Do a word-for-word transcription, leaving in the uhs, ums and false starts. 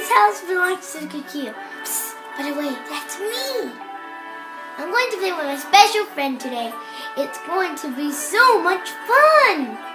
This house belongs to Kukiel. Psst, by the way, that's me. I'm going to play with my special friend today. It's going to be so much fun.